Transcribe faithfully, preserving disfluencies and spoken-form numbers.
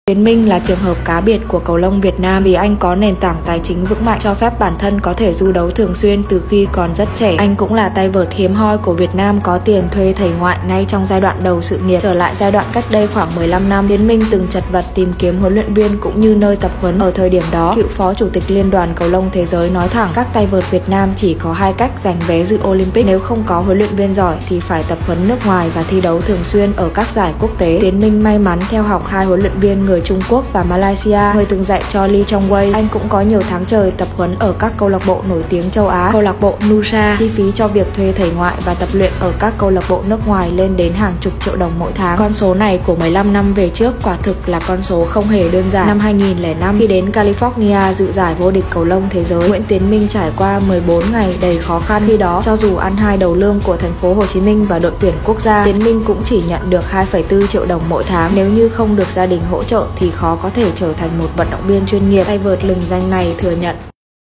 Tiến Minh là trường hợp cá biệt của cầu lông Việt Nam vì anh có nền tảng tài chính vững mạnh, cho phép bản thân có thể du đấu thường xuyên từ khi còn rất trẻ. Anh cũng là tay vợt hiếm hoi của Việt Nam có tiền thuê thầy ngoại ngay trong giai đoạn đầu sự nghiệp. Trở lại giai đoạn cách đây khoảng mười lăm năm, Tiến Minh từng chật vật tìm kiếm huấn luyện viên cũng như nơi tập huấn. Ở thời điểm đó, cựu phó chủ tịch Liên đoàn Cầu lông Thế giới nói thẳng các tay vợt Việt Nam chỉ có hai cách giành vé dự Olympic, nếu không có huấn luyện viên giỏi thì phải tập huấn nước ngoài và thi đấu thường xuyên ở các giải quốc tế. Tiến Minh may mắn theo học hai huấn luyện viên người Trung Quốc và Malaysia, người từng dạy cho Lee Chong Wei. Anh cũng có nhiều tháng trời tập huấn ở các câu lạc bộ nổi tiếng châu Á, câu lạc bộ Nusa. Chi phí cho việc thuê thầy ngoại và tập luyện ở các câu lạc bộ nước ngoài lên đến hàng chục triệu đồng mỗi tháng. Con số này của mười lăm năm về trước quả thực là con số không hề đơn giản. Năm hai nghìn lẻ năm, khi đến California dự giải vô địch cầu lông thế giới, Nguyễn Tiến Minh trải qua mười bốn ngày đầy khó khăn. Khi đó, cho dù ăn hai đầu lương của thành phố Hồ Chí Minh và đội tuyển quốc gia, Tiến Minh cũng chỉ nhận được hai phẩy bốn triệu đồng mỗi tháng. Nếu như không được gia đình hỗ trợ thì khó có thể trở thành một vận động viên chuyên nghiệp. Tay vợt lừng danh này thừa nhận